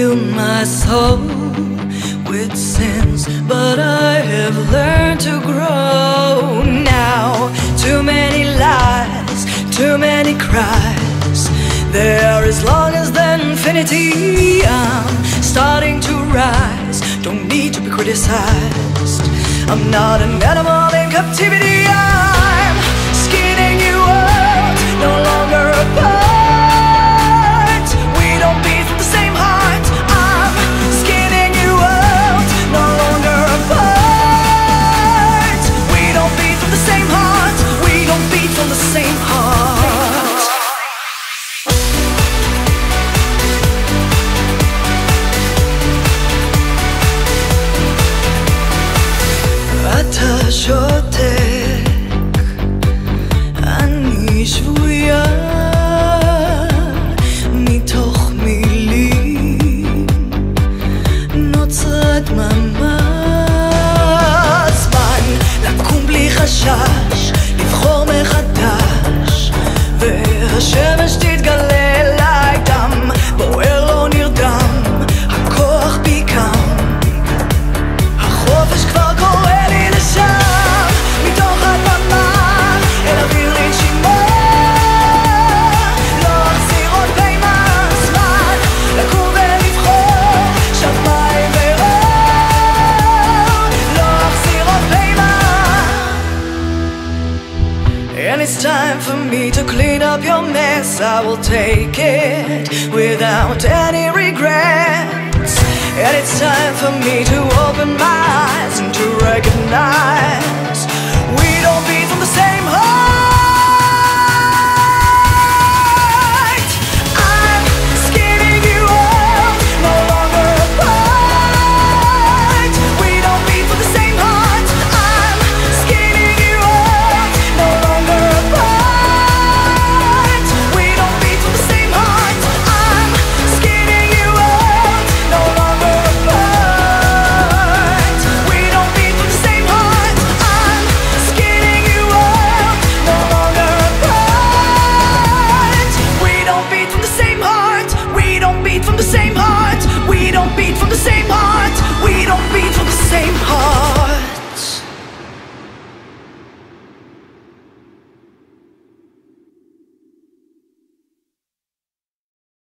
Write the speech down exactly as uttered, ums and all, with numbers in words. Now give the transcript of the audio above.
filled my soul with sins, but I have learned to grow. Now, too many lies, too many cries. There is long as the infinity. I'm starting to rise, don't need to be criticized. I'm not an animal in captivity. I'm skinning you out, no longer apart. We don't beat from the same heart. I'm skinning you out, no longer apart. We don't beat from the same heart. We don't beat from the same heart. אתה שותק, אני שבויה מתוך מילים, נוצרה דממה. זמן לקום בלי חשש, לבחור מחדש, והשמש תתגלה אליי. דם בוער לא נרדם, הכוח בי קם, החופש כבר קורה לי לשם, מתוך הדממה אל אוויר לנשימה. לא אחזיר עוד פעימה, זמן לקום ולבחור שמיים ואור. לא אחזיר עוד פעימה. And it's time for me to clean up your mess. I will take it without any regrets. And it's time for me to open my eyes and to recognize we don't